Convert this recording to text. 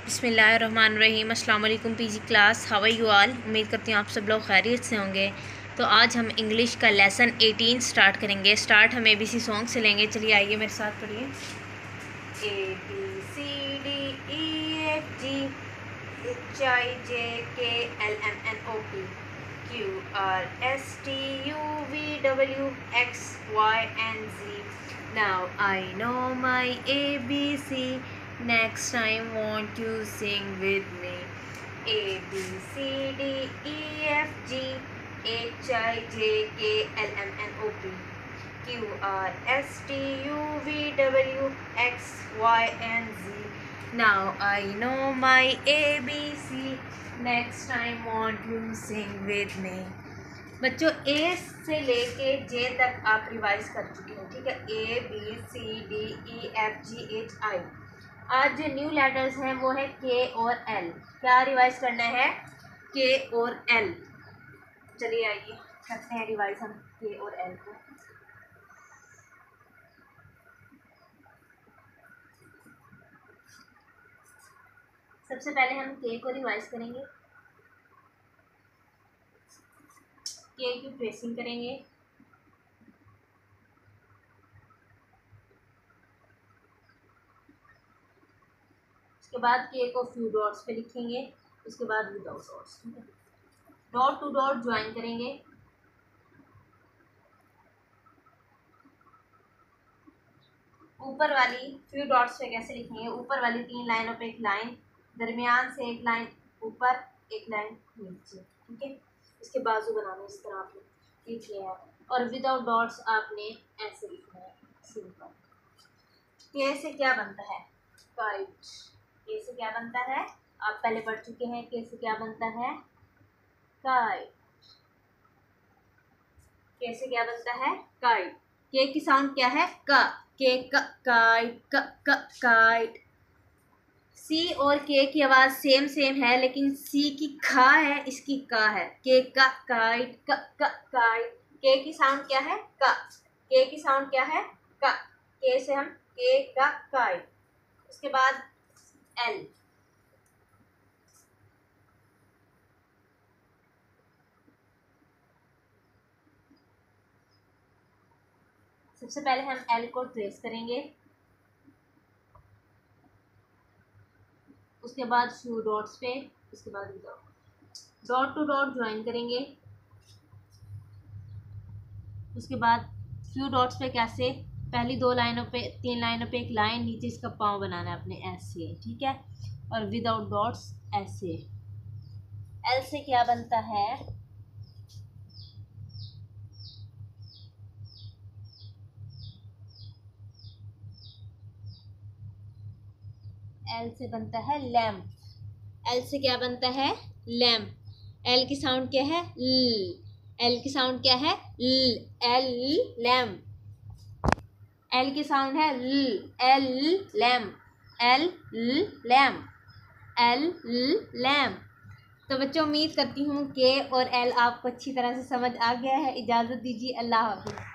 बिस्मिल्लाहिर्रहमानिर्रहीम। अस्सलाम वालेकुम PG class, how are you all. उम्मीद करती हूँ आप सब लोग खैरियत से होंगे। तो आज हम इंग्लिश का लेसन 18 स्टार्ट करेंगे। स्टार्ट हम ABC सॉन्ग से लेंगे। चलिए आइए मेरे साथ पढ़िए। ABCDEFG HIJKLMNOP QRSTUVWXYZ। Now I know my ABC. Next time won't you sing with me? ABCDEFG HIJKLMNOP QRSTUVWXYZ। Now I know my ABC. Next time won't you sing with me? बच्चों A से लेके J तक आप revise कर चुके हैं, ठीक है। ABCDEFGHI। आज जो न्यू लेटर्स हैं वो है K और L। क्या रिवाइज करना है? K और L। चलिए आइए करते हैं रिवाइज हम K और L को। सबसे पहले हम K को रिवाइज करेंगे। K की ट्रेसिंग करेंगे। उसके बाद K को फ्यू डॉट्स पे लिखेंगे। उसके बाद विदाउट डॉट्स, ठीक है। डॉट टू डॉट ज्वाइन करेंगे। ऊपर वाली फ्यू डॉट्स पे कैसे लिखेंगे? ऊपर वाली 3 लाइनों पे एक लाइन, दरमियान से एक लाइन ऊपर, एक लाइन नीचे, ठीक है। इसके बाजू बनाने इस तरह आपने लिख लिया है। और विदाउट डॉट्स आपने ऐसे लिखना है, सिंपल। के से क्या बनता है? काइट। के से क्या बनता है? आप पहले पढ़ चुके हैं। के से क्या बनता है? काइट। के से क्या बनता है? काइट। के की साउंड क्या है? क। के क, काइट, क काइट। सी और के की आवाज सेम सेम है, लेकिन सी की खा है, इसकी का है। के का काइट, क काइट। के की साउंड क्या है? क। के की साउंड क्या है? क। के से हम के का काइट। उसके बाद एल। सबसे पहले हम एल को ट्रेस करेंगे। उसके बाद फ्यू डॉट्स पे, उसके बाद डॉट टू डॉट ज्वाइन करेंगे। उसके बाद फ्यू डॉट्स पे कैसे? पहली 2 लाइनों पे, 3 लाइनों पे एक लाइन, नीचे इसका पाँव बनाना है अपने ऐसे, ठीक है। और विदाउट डॉट्स ऐसे। एल से क्या बनता है? एल से बनता है लैम्प। एल से क्या बनता है? लैम्प। एल की साउंड क्या है? ल। एल की साउंड क्या है? ल। L lamp. एल की साउंड है ल। L lamp. L lamp. L lamp. तो बच्चों उम्मीद करती हूँ के और एल आपको अच्छी तरह से समझ आ गया है। इजाज़त दीजिए, अल्लाह हाफ़िज़।